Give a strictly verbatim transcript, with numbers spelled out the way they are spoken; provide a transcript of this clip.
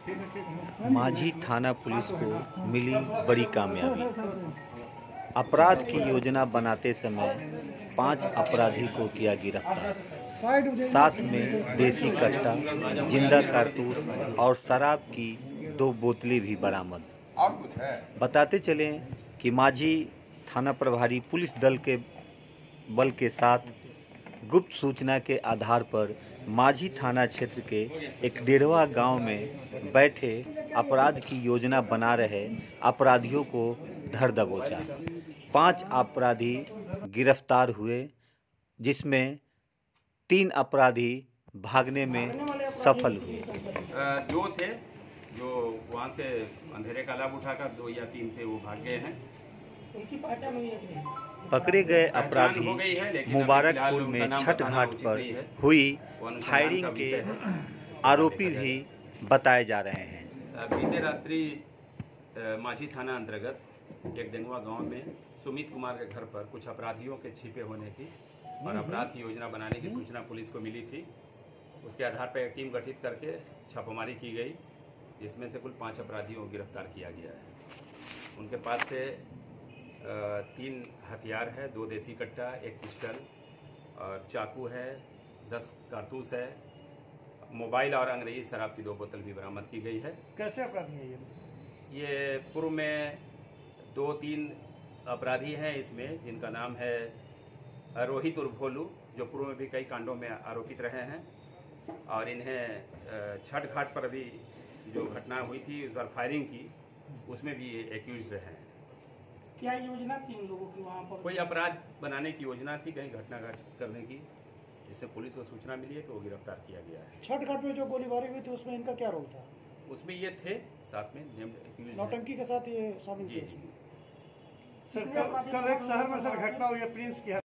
माझी थाना पुलिस को मिली बड़ी कामयाबी। अपराध की योजना बनाते समय पांच अपराधी को किया गिरफ्तार। साथ में देसी कट्टा, जिंदा कारतूस और शराब की दो बोतलें भी बरामद। बताते चलें कि माझी थाना प्रभारी पुलिस दल के बल के साथ गुप्त सूचना के आधार पर माझी थाना क्षेत्र के एक डेढ़वा गांव में बैठे अपराध की योजना बना रहे अपराधियों को धर दबोचा। पांच अपराधी गिरफ्तार हुए, जिसमें तीन अपराधी भागने में सफल हुए। दो थे जो वहां से अंधेरे का लाभ उठाकर, दो या तीन थे वो भाग गए हैं। पकड़े गए अपराधी मुबारकपुर में छठ घाट पर हुई फायरिंग के आरोपी भी बताए जा रहे हैं। बीते रात्रि माझी थाना अंतर्गत एक डेंगवा गांव में सुमित कुमार के घर पर कुछ अपराधियों के छिपे होने की और अपराध की योजना बनाने की सूचना पुलिस को मिली थी। उसके आधार पर एक टीम गठित करके छापेमारी की गई, जिसमें से कुल पाँच अपराधियों को गिरफ्तार किया गया है। उनके पास से तीन हथियार है, दो देसी कट्टा, एक पिस्टल और चाकू है, दस कारतूस है, मोबाइल और अंग्रेजी शराब की दो बोतल भी बरामद की गई है। कैसे अपराधी है ये? ये पूर्व में दो तीन अपराधी हैं इसमें, जिनका नाम है रोहित उर्फ भोलू, जो पूर्व में भी कई कांडों में आरोपित रहे हैं और इन्हें छठ घाट पर अभी जो घटना हुई थी उस बार फायरिंग की, उसमें भी एक्यूज रहे हैं। क्या योजना थी इन लोगों की वहाँ पर? कोई अपराध बनाने की योजना थी, कहीं घटना करने की, जिससे पुलिस को सूचना मिली है तो वो गिरफ्तार किया गया है। छठ घाट में जो गोलीबारी हुई थी उसमें इनका क्या रोल था? उसमें ये थे साथ में नौटंकी के साथ ये शामिल जी थे। जी। सर, कल एक शहर में सर घटना हुई है प्रिंस की